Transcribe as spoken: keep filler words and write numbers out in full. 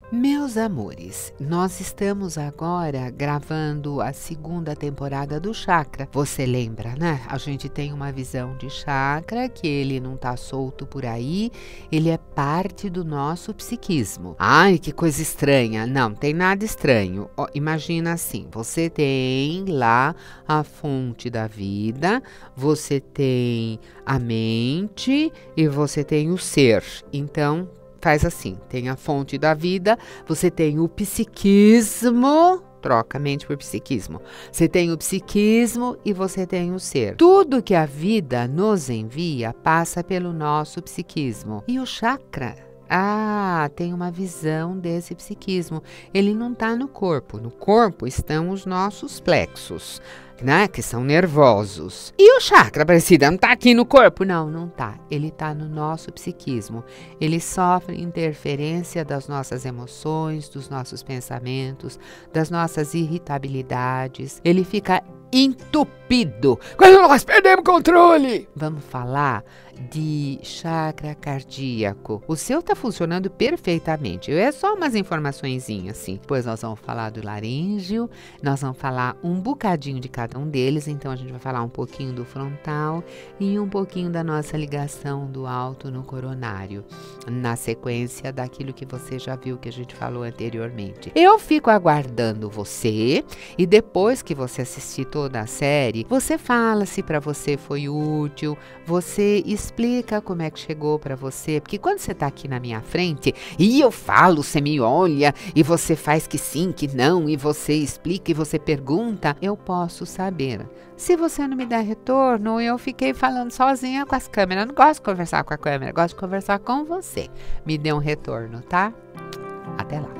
Meus amores, nós estamos agora gravando a segunda temporada do chakra. Você lembra, né? A gente tem uma visão de chakra, que ele não tá solto por aí, ele é parte do nosso psiquismo. Ai, que coisa estranha. Não, tem nada estranho. Ó, imagina assim, você tem lá a fonte da vida, você tem a mente e você tem o ser. Então, faz assim, tem a fonte da vida, você tem o psiquismo, troca mente por psiquismo. Você tem o psiquismo e você tem o ser. Tudo que a vida nos envia passa pelo nosso psiquismo. E o chakra, ah, tem uma visão desse psiquismo. Ele não está no corpo. No corpo estão os nossos plexos, né, que são nervosos. E o chakra, Aparecida, não tá aqui no corpo? Não, não tá. Ele tá no nosso psiquismo. Ele sofre interferência das nossas emoções, dos nossos pensamentos, das nossas irritabilidades. Ele fica entupido. Quando nós perdemos controle! Vamos falar de chakra cardíaco. O seu tá funcionando perfeitamente. É só umas informaçõezinhas assim. Depois nós vamos falar do laríngeo, nós vamos falar um bocadinho de cada um deles. Então a gente vai falar um pouquinho do frontal e um pouquinho da nossa ligação do alto no coronário, na sequência daquilo que você já viu que a gente falou anteriormente. Eu fico aguardando você e depois que você assistir toda a série, você fala se para você foi útil, você explica como é que chegou para você, porque quando você tá aqui na minha frente e eu falo, você me olha e você faz que sim, que não, e você explica e você pergunta, eu posso saber. Se você não me der retorno, eu fiquei falando sozinha com as câmeras. Eu não gosto de conversar com a câmera, gosto de conversar com você. Me dê um retorno, tá? Até lá.